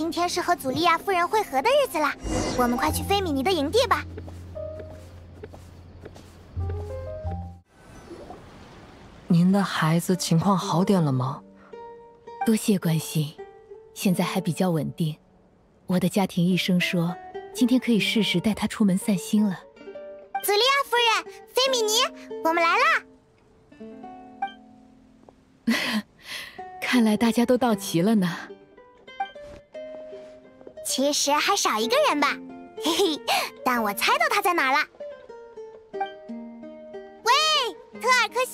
今天是和祖利亚夫人会合的日子啦，我们快去菲米尼的营地吧。 您的孩子情况好点了吗？ 多谢关心，现在还比较稳定。我的家庭医生说，今天可以试试带他出门散心了。 祖利亚夫人，菲米尼，我们来啦！ 看来大家都到齐了呢。 其实还少一个人吧，嘿嘿，但我猜到他在哪儿了。喂，特尔克西！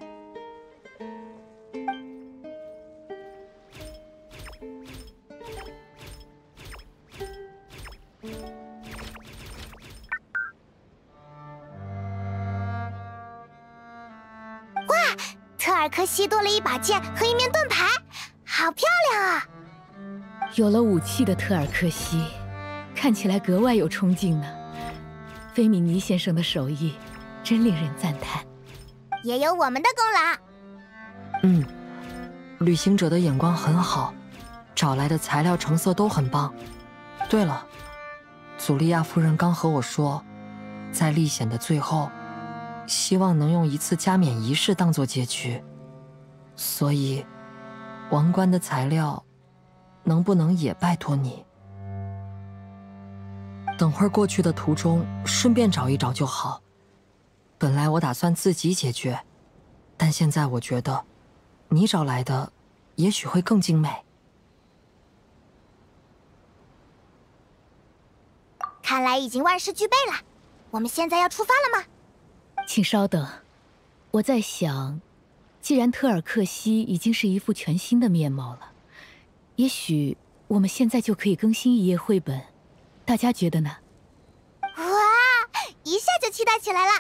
哇，特尔克西多了一把剑和一面盾牌，好漂亮啊！ 有了武器的特尔克西，看起来格外有冲劲呢。菲米尼先生的手艺真令人赞叹， 也有我们的功劳。 旅行者的眼光很好，找来的材料成色都很棒。对了，祖利亚夫人刚和我说，在历险的最后，希望能用一次加冕仪式当做结局，所以王冠的材料能不能也拜托你？等会儿过去的途中顺便找一找就好。本来我打算自己解决，但现在我觉得你找来的也许会更精美。 看来已经万事俱备了，我们现在要出发了吗？ 请稍等，我在想，既然特尔克西已经是一副全新的面貌了，也许我们现在就可以更新一页绘本，大家觉得呢？ 哇，一下就期待起来了！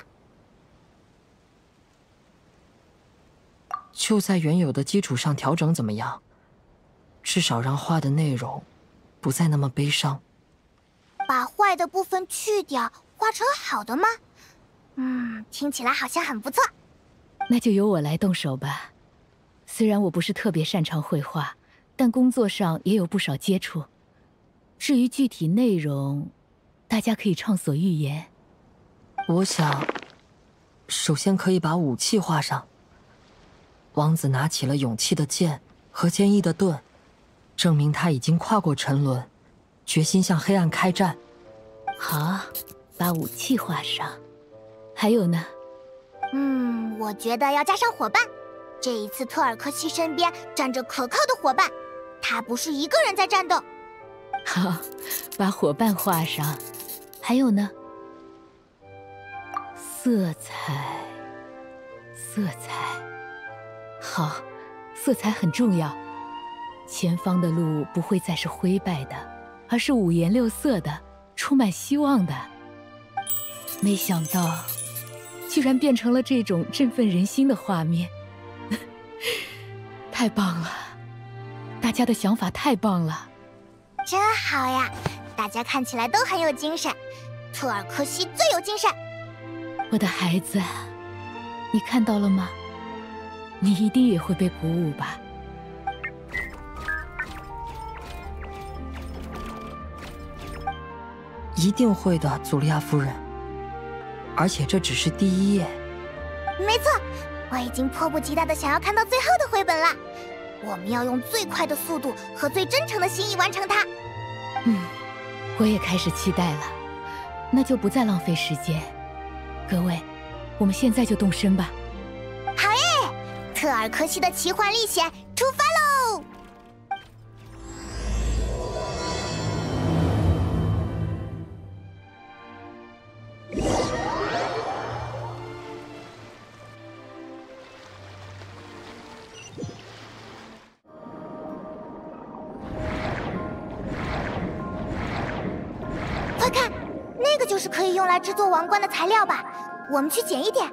就在原有的基础上调整怎么样？至少让画的内容不再那么悲伤。 把坏的部分去掉，画成好的吗？听起来好像很不错。 那就由我来动手吧。虽然我不是特别擅长绘画，但工作上也有不少接触。至于具体内容，大家可以畅所欲言。 我想，首先可以把武器画上。王子拿起了勇气的剑和坚毅的盾，证明他已经跨过沉沦，决心向黑暗开战。 好，把武器画上。还有呢？ 我觉得要加上伙伴。这一次特尔克西身边站着可靠的伙伴，他不是一个人在战斗。 好，把伙伴画上。还有呢？色彩，色彩。好，色彩很重要。前方的路不会再是灰败的，而是五颜六色的，充满希望的。没想到，居然变成了这种振奋人心的画面，太棒了！大家的想法太棒了， 真好呀！大家看起来都很有精神，特尔克西最有精神。 我的孩子，你看到了吗？你一定也会被鼓舞吧？ 一定会的，祖利亚夫人。而且这只是第一页。 没错，我已经迫不及待的想要看到最后的绘本了。我们要用最快的速度和最真诚的心意完成它。 我也开始期待了。那就不再浪费时间。各位，我们现在就动身吧。 好耶！特尔克西的奇幻历险出发喽！快看，那个就是可以用来制作王冠的材料吧？我们去捡一点。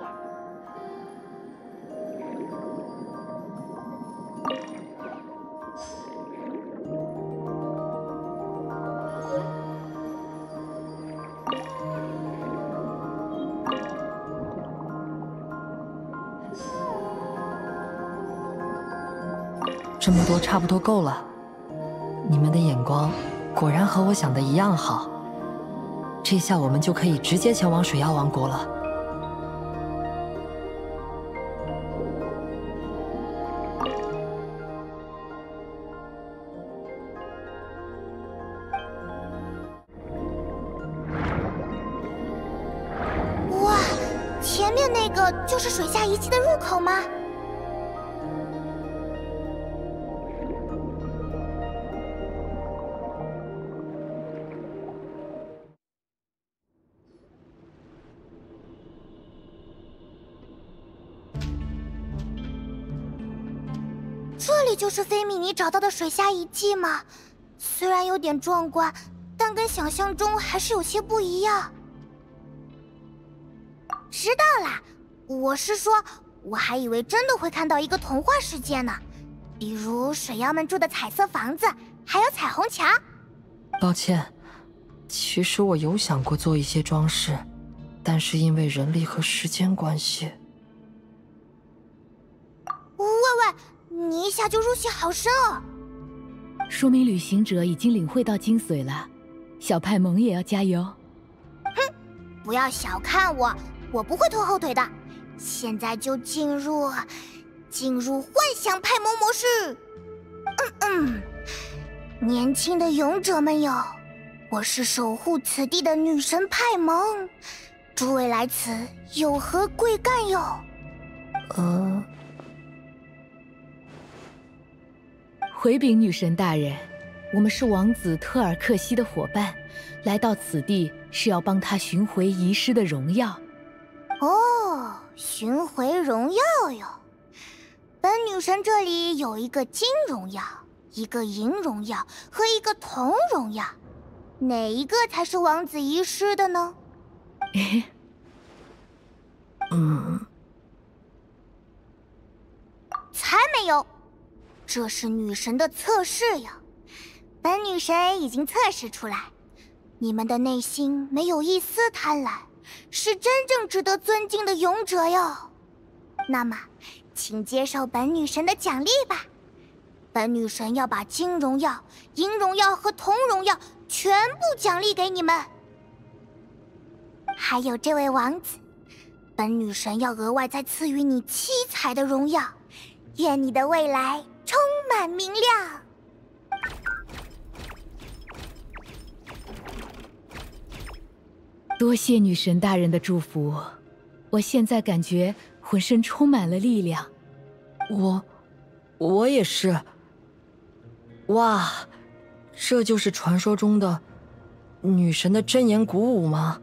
这么多差不多够了。 你们的眼光果然和我想的一样好。这下我们就可以直接前往水妖王国了。 哇，前面那个就是水下遗迹的入口吗？这里就是菲米尼找到的水下遗迹吗？虽然有点壮观，但跟想象中还是有些不一样。知道啦，我是说，我还以为真的会看到一个童话世界呢，比如水妖们住的彩色房子，还有彩虹桥。 抱歉，其实我有想过做一些装饰，但是因为人力和时间关系。 喂喂，你一下就入戏好深哦。 说明旅行者已经领会到精髓了，小派萌也要加油。 哼，不要小看我，我不会拖后腿的。现在就进入幻想派萌模式。年轻的勇者们哟，我是守护此地的女神派萌，诸位来此有何贵干哟？ 回禀女神大人，我们是王子特尔克西的伙伴，来到此地是要帮他寻回遗失的荣耀。 哦，寻回荣耀哟。本女神这里有一个金荣耀，一个银荣耀和一个铜荣耀，哪一个才是王子遗失的呢？才没有，这是女神的测试呀。本女神已经测试出来，你们的内心没有一丝贪婪，是真正值得尊敬的勇者哟。那么，请接受本女神的奖励吧。本女神要把金荣耀、银荣耀和铜荣耀全部奖励给你们。还有这位王子，本女神要额外再赐予你7彩的荣耀，愿你的未来充满明亮。 多谢女神大人的祝福，我现在感觉浑身充满了力量。 我也是。哇，这就是传说中的女神的真言鼓舞吗？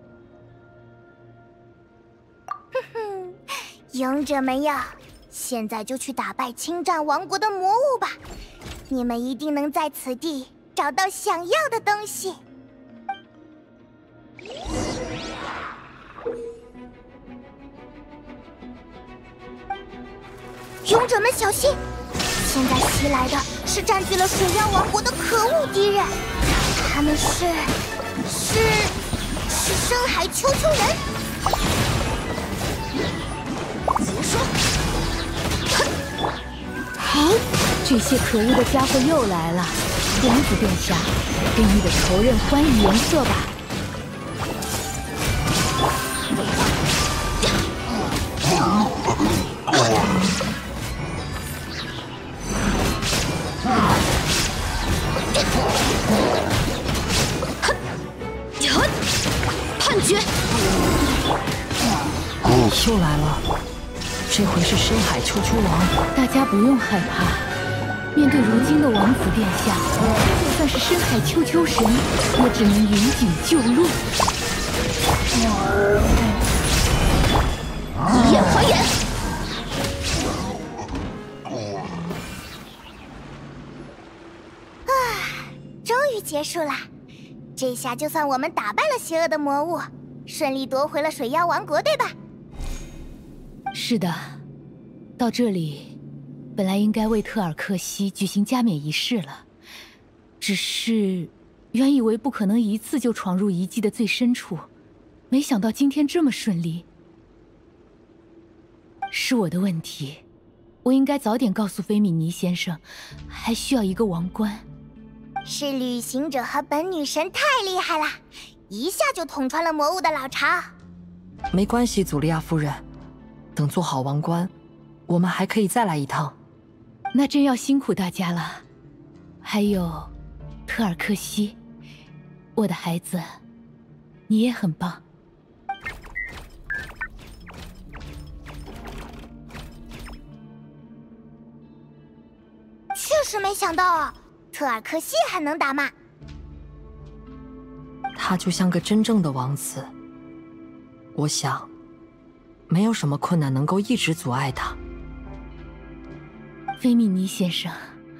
勇者们呀，现在就去打败侵占王国的魔物吧！你们一定能在此地找到想要的东西。勇者们小心！现在袭来的是占据了水妖王国的可恶敌人，他们是深海丘丘人。 结束！这些可恶的家伙又来了！王子殿下，给你的仇人还以颜色吧！ 判决！ 又来了，这回是深海丘丘王。 大家不用害怕，面对如今的王子殿下，就算是深海丘丘神，也只能引颈就戮。 以眼还眼！终于结束啦！这下就算我们打败了邪恶的魔物，顺利夺回了水妖王国，对吧？ 是的，到这里，本来应该为特尔克西举行加冕仪式了，只是原以为不可能一次就闯入遗迹的最深处，没想到今天这么顺利。是我的问题，我应该早点告诉菲米尼先生，还需要一个王冠。 是旅行者和本女神太厉害了，一下就捅穿了魔物的老巢。 没关系，祖利亚夫人，等做好王冠，我们还可以再来一趟。 那真要辛苦大家了。还有，特尔克西，我的孩子，你也很棒。 确实没想到啊，特尔克西还能打骂。 他就像个真正的王子，我想，没有什么困难能够一直阻碍他。 菲米尼先生，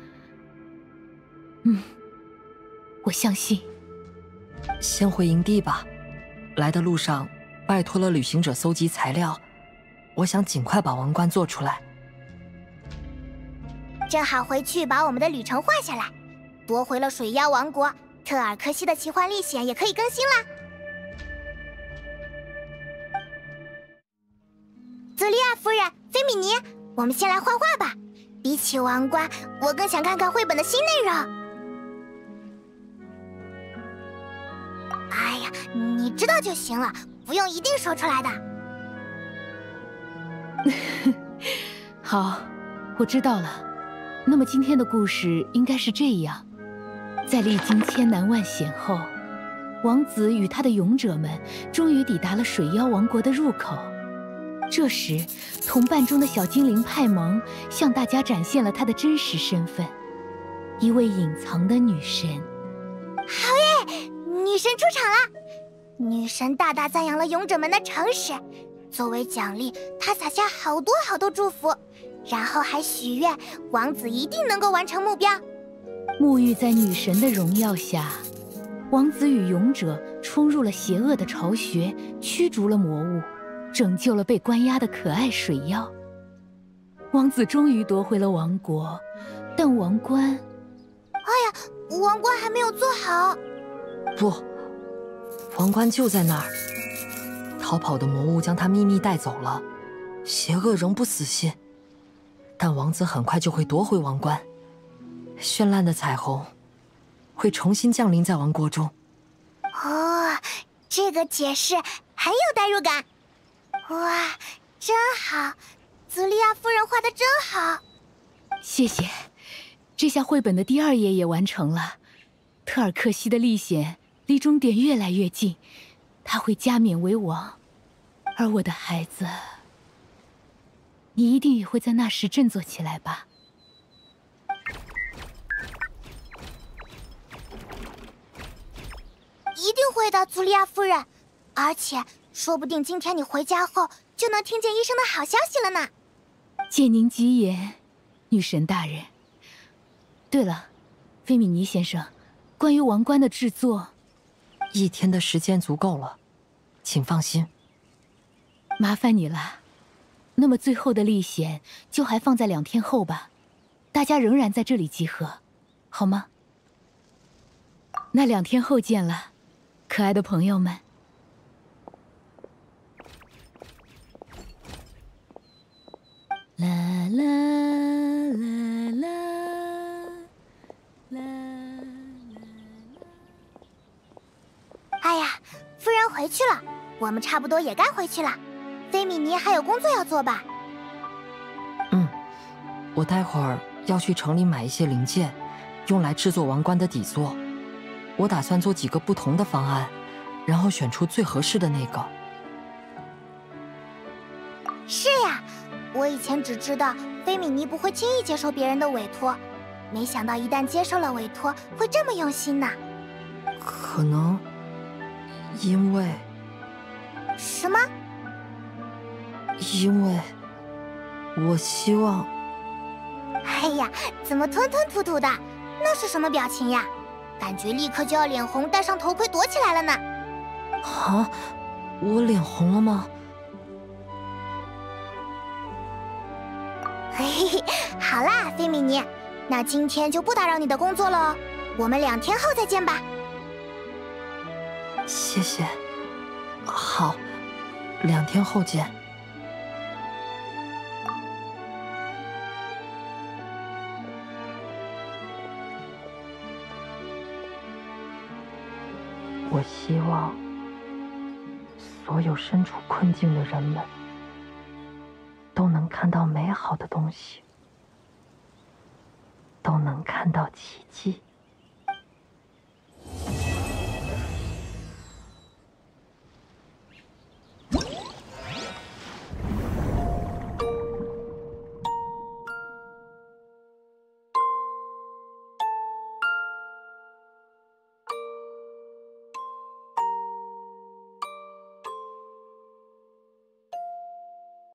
我相信。 先回营地吧，来的路上拜托了旅行者搜集材料，我想尽快把王冠做出来。 正好回去把我们的旅程画下来，夺回了水妖王国，特尔克西的奇幻历险也可以更新啦。祖利亚夫人，菲米尼，我们先来画画吧。比起王冠，我更想看看绘本的新内容。哎呀，你知道就行了，不用一定说出来的。 好，我知道了。那么今天的故事应该是这样：在历经千难万险后，王子与他的勇者们终于抵达了水妖王国的入口。这时，同伴中的小精灵派蒙向大家展现了她的真实身份——一位隐藏的女神。 好耶，女神出场了！女神大大赞扬了勇者们的诚实，作为奖励，她撒下好多好多祝福，然后还许愿王子一定能够完成目标。 沐浴在女神的荣耀下，王子与勇者冲入了邪恶的巢穴，驱逐了魔物，拯救了被关押的可爱水妖。王子终于夺回了王国，但王冠…… 王冠还没有做好。 不，王冠就在那儿。逃跑的魔物将它秘密带走了，邪恶仍不死心。但王子很快就会夺回王冠，绚烂的彩虹会重新降临在王国中。 哦，这个解释很有代入感。哇，真好，祖利亚夫人画的真好。 谢谢。这下绘本的第2页也完成了，特尔克西的历险离终点越来越近，他会加冕为王，而我的孩子，你一定也会在那时振作起来吧？ 一定会的，祖利亚夫人。而且，说不定今天你回家后就能听见医生的好消息了呢。 借您吉言，女神大人。对了，菲米尼先生，关于王冠的制作 ，1天的时间足够了，请放心。 麻烦你了。那么最后的历险就还放在2天后吧，大家仍然在这里集合，好吗？那2天后见了，可爱的朋友们。啦啦啦啦啦啦！ 哎呀，夫人回去了，我们差不多也该回去了。菲米尼还有工作要做吧？ 我待会儿要去城里买一些零件，用来制作王冠的底座。我打算做几个不同的方案，然后选出最合适的那个。 是呀，我以前只知道菲米尼不会轻易接受别人的委托，没想到一旦接受了委托，会这么用心呢。 可能因为…… 什么？ 因为我希望…… 哎呀，怎么吞吞吐吐的？那是什么表情呀？感觉立刻就要脸红，戴上头盔躲起来了呢。 啊，我脸红了吗？ 嘿嘿嘿，好啦，菲米尼，那今天就不打扰你的工作了，我们2天后再见吧。 谢谢。好，2天后见。 我希望所有身处困境的人们都能看到美好的东西，都能看到奇迹。